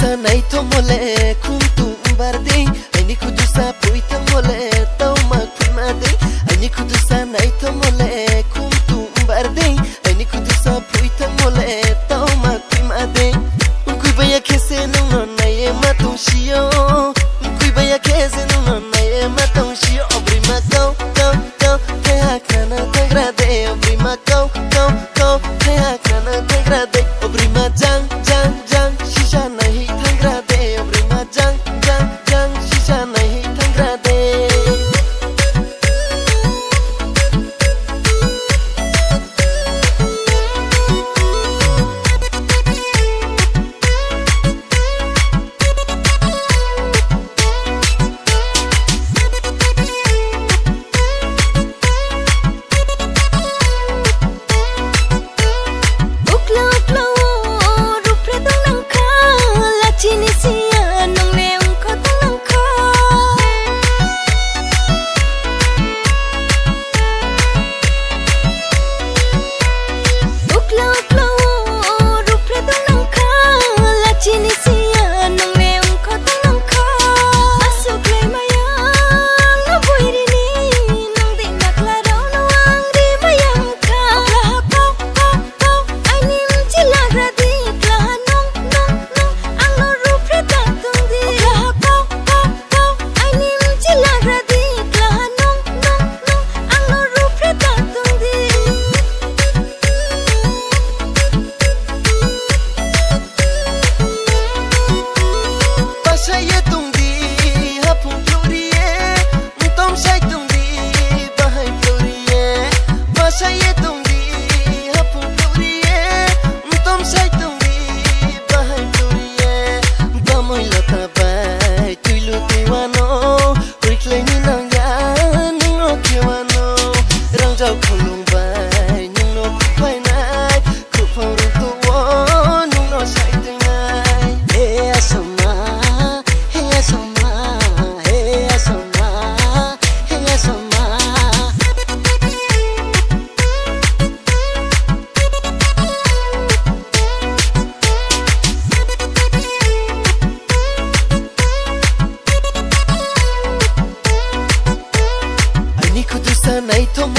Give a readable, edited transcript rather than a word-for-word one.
kudusa naito mole kuntu barde ani kudusa poita mole toma kumade ani kudusa naito mole kuntu barde ani kudusa poita mole toma kumade kui baya kese no naye matongshio kui baya kese no naye matongshio obrima go kaya kana tagrade obrima go kaya kana tagrade obrima jang shisha nahi tangrade obrima jang shisha nahi tangrade naito